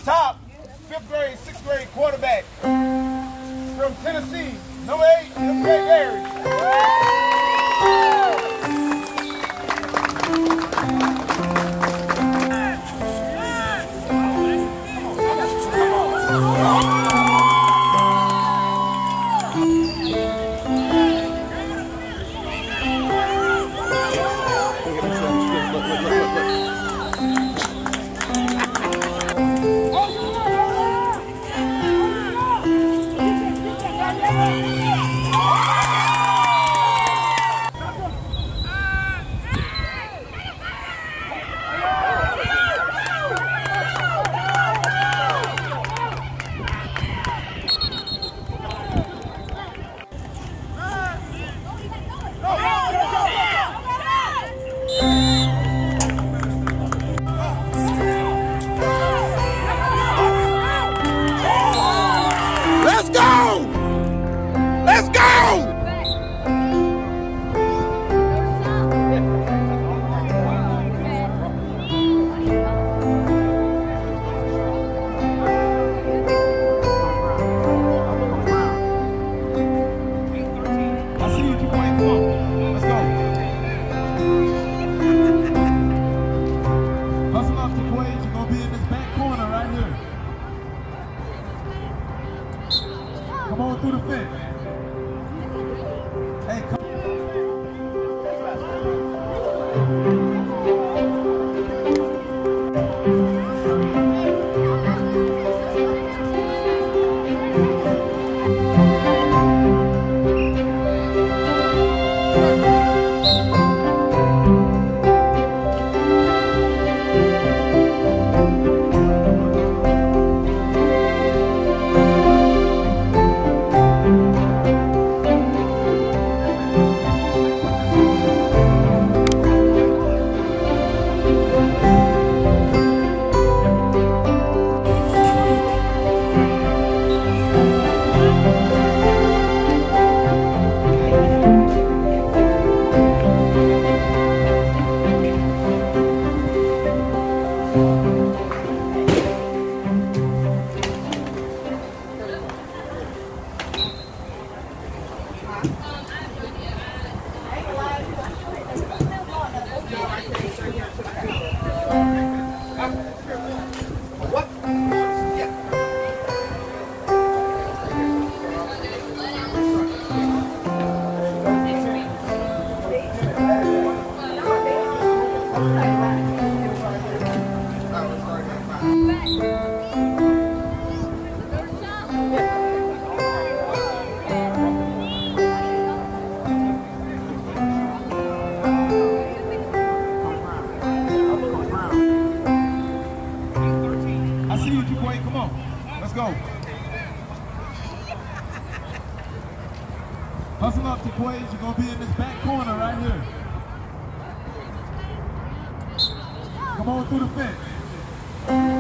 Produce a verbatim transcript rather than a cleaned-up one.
top fifth grade, sixth grade quarterback from Tennessee, number eight, number eight, Aries. Let's go! Let's go! I see you, two point. Come on. Let's go. Hustle up to Quaid. You're going to be in this back corner right here. Come on through the fence. Hey, come. I see you, two point. Come on. Let's go. Hustle up to Quaid. You're going to be in this back corner right here. Come on through the fence.